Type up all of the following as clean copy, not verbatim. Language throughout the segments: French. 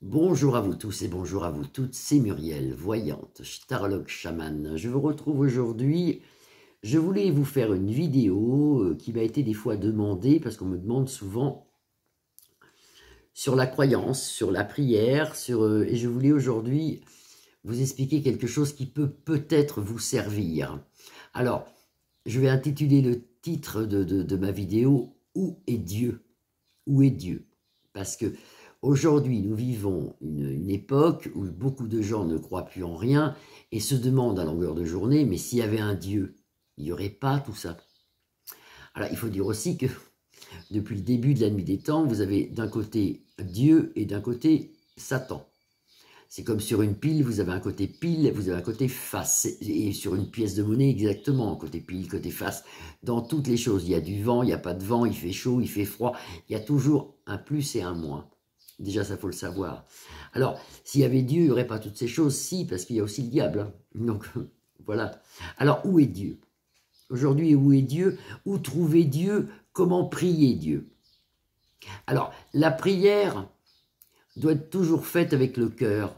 Bonjour à vous tous et bonjour à vous toutes, c'est Muriel, voyante, starologue chamane. Je vous retrouve aujourd'hui. Je voulais vous faire une vidéo qui m'a été des fois demandée, parce qu'on me demande souvent sur la croyance, sur la prière, et je voulais aujourd'hui vous expliquer quelque chose qui peut peut-être vous servir. Alors, je vais intituler le titre de ma vidéo « Où est Dieu ?» Où est Dieu? Parce que aujourd'hui, nous vivons une époque où beaucoup de gens ne croient plus en rien et se demandent à longueur de journée, mais s'il y avait un Dieu, il n'y aurait pas tout ça. Alors, il faut dire aussi que depuis le début de la nuit des temps, vous avez d'un côté Dieu et d'un côté Satan. C'est comme sur une pile, vous avez un côté pile, vous avez un côté face. Et sur une pièce de monnaie, exactement, côté pile, côté face. Dans toutes les choses, il y a du vent, il n'y a pas de vent, il fait chaud, il fait froid. Il y a toujours un plus et un moins. Déjà, ça, faut le savoir. Alors, s'il y avait Dieu, il n'y aurait pas toutes ces choses. Si, parce qu'il y a aussi le diable. Hein. Donc, voilà. Alors, où est Dieu? Aujourd'hui, où est Dieu? Où trouver Dieu? Comment prier Dieu? Alors, la prière doit être toujours faite avec le cœur.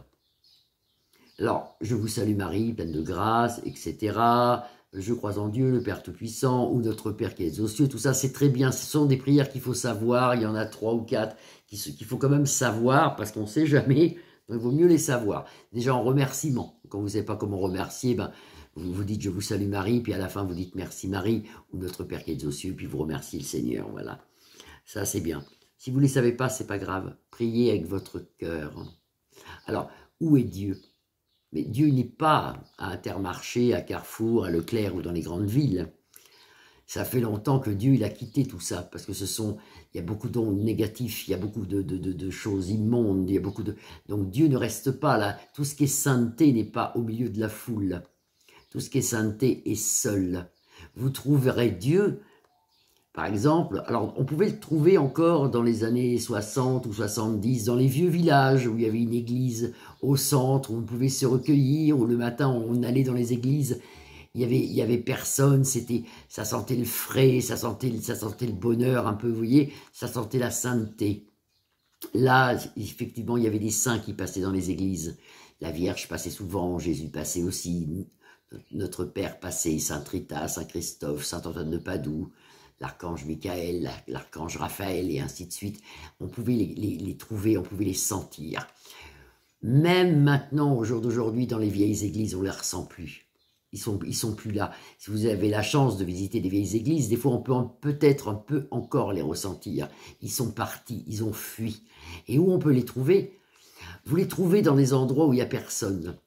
Alors, je vous salue Marie, pleine de grâce, etc. Je crois en Dieu, le Père Tout-Puissant, ou notre Père qui est aux cieux. Tout ça, c'est très bien. Ce sont des prières qu'il faut savoir. Il y en a 3 ou 4 qu'il faut quand même savoir, parce qu'on ne sait jamais. Donc, il vaut mieux les savoir. Déjà, en remerciement. Quand vous ne savez pas comment remercier, ben, vous vous dites « Je vous salue Marie », puis à la fin, vous dites « Merci Marie », ou « Notre Père qui est aux cieux », puis vous remerciez le Seigneur. Voilà. Ça, c'est bien. Si vous ne les savez pas, ce n'est pas grave. Priez avec votre cœur. Alors, où est Dieu? Mais Dieu n'est pas à Intermarché, à Carrefour, à Leclerc ou dans les grandes villes. Ça fait longtemps que Dieu il a quitté tout ça, parce que il y a beaucoup d'ondes négatives, il y a beaucoup de choses immondes, il y a beaucoup de... Donc Dieu ne reste pas là. Tout ce qui est sainteté n'est pas au milieu de la foule. Tout ce qui est sainteté est seul. Vous trouverez Dieu, par exemple, alors on pouvait le trouver encore dans les années 60 ou 70, dans les vieux villages où il y avait une église au centre, où on pouvait se recueillir, où le matin on allait dans les églises, il y avait personne, ça sentait le frais, ça sentait le bonheur un peu, vous voyez, ça sentait la sainteté. Là, effectivement, il y avait des saints qui passaient dans les églises. La Vierge passait souvent, Jésus passait aussi, notre Père passait, Saint Rita, Saint Christophe, Saint Antoine de Padoue, l'archange Michael, l'archange Raphaël, et ainsi de suite. On pouvait les trouver, on pouvait les sentir. Même maintenant, au jour d'aujourd'hui, dans les vieilles églises, on ne les ressent plus. Ils sont plus là. Si vous avez la chance de visiter des vieilles églises, des fois on peut peut-être un peu encore les ressentir. Ils sont partis, ils ont fui. Et où on peut les trouver? Vous les trouvez dans des endroits où il n'y a personne.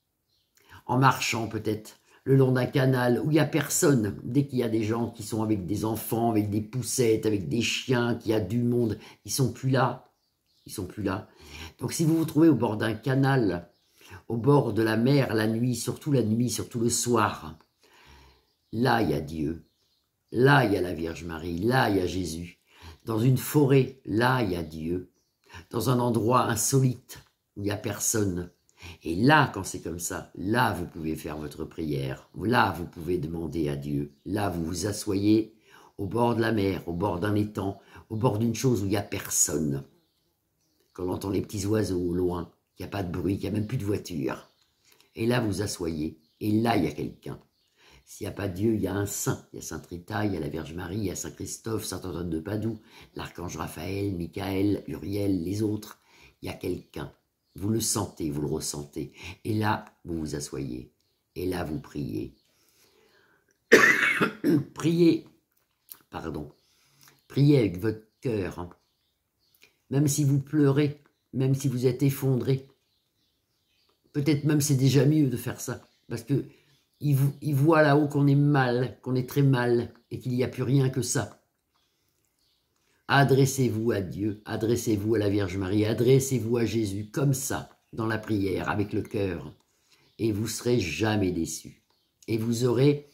En marchant peut-être, le long d'un canal où il n'y a personne. Dès qu'il y a des gens qui sont avec des enfants, avec des poussettes, avec des chiens, qu'il y a du monde, ils sont plus là. Ils sont plus là. Donc si vous vous trouvez au bord d'un canal, au bord de la mer, la nuit, surtout le soir, là il y a Dieu. Là il y a la Vierge Marie. Là il y a Jésus. Dans une forêt, là il y a Dieu. Dans un endroit insolite où il n'y a personne. Et là, quand c'est comme ça, là, vous pouvez faire votre prière. Là, vous pouvez demander à Dieu. Là, vous vous asseyez au bord de la mer, au bord d'un étang, au bord d'une chose où il n'y a personne. Quand on entend les petits oiseaux au loin, il n'y a pas de bruit, il n'y a même plus de voiture. Et là, vous asseyez. Et là, il y a quelqu'un. S'il n'y a pas Dieu, il y a un saint. Il y a Saint Rita, il y a la Vierge Marie, il y a Saint Christophe, Saint Antoine de Padoue, l'archange Raphaël, Michael, Uriel, les autres. Il y a quelqu'un. Vous le sentez, vous le ressentez. Et là, vous vous asseyez. Et là, vous priez. Priez, pardon. Priez avec votre cœur. Hein. Même si vous pleurez, même si vous êtes effondré. Peut-être même c'est déjà mieux de faire ça. Parce que il voit là-haut qu'on est mal, qu'on est très mal, et qu'il n'y a plus rien que ça. Adressez-vous à Dieu, adressez-vous à la Vierge Marie, adressez-vous à Jésus, comme ça, dans la prière, avec le cœur. Et vous ne serez jamais déçus. Et vous aurez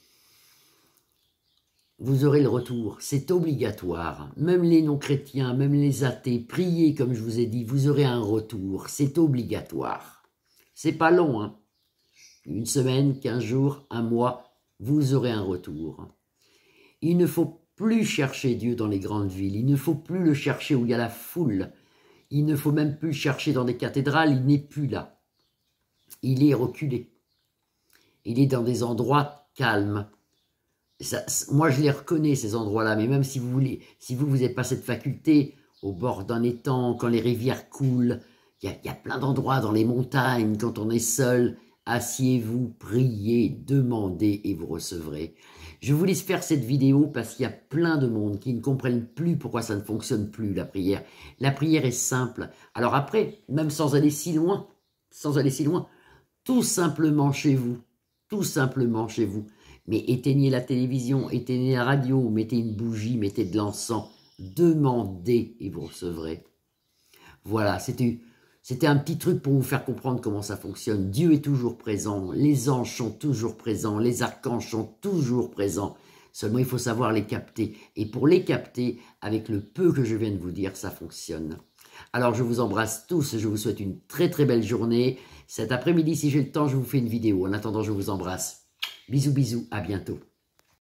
le retour. C'est obligatoire. Même les non-chrétiens, même les athées, priez, comme je vous ai dit, vous aurez un retour. C'est obligatoire. C'est pas long, hein. 1 semaine, 15 jours, 1 mois, vous aurez un retour. Il ne faut plus chercher Dieu dans les grandes villes. Il ne faut plus le chercher où il y a la foule. Il ne faut même plus le chercher dans des cathédrales, il n'est plus là. Il est reculé. Il est dans des endroits calmes. Ça, moi, je les reconnais, ces endroits-là, mais même si vous voulez, si vous n'avez pas cette faculté, au bord d'un étang, quand les rivières coulent, il y a plein d'endroits dans les montagnes, quand on est seul, asseyez-vous, priez, demandez et vous recevrez. Je vous laisse faire cette vidéo parce qu'il y a plein de monde qui ne comprennent plus pourquoi ça ne fonctionne plus, la prière. La prière est simple. Alors après, même sans aller si loin, tout simplement chez vous, mais éteignez la télévision, éteignez la radio, mettez une bougie, mettez de l'encens, demandez et vous recevrez. Voilà, c'était un petit truc pour vous faire comprendre comment ça fonctionne. Dieu est toujours présent, les anges sont toujours présents, les archanges sont toujours présents. Seulement, il faut savoir les capter. Et pour les capter, avec le peu que je viens de vous dire, ça fonctionne. Alors, je vous embrasse tous, je vous souhaite une très très belle journée. Cet après-midi, si j'ai le temps, je vous fais une vidéo. En attendant, je vous embrasse. Bisous, bisous, à bientôt.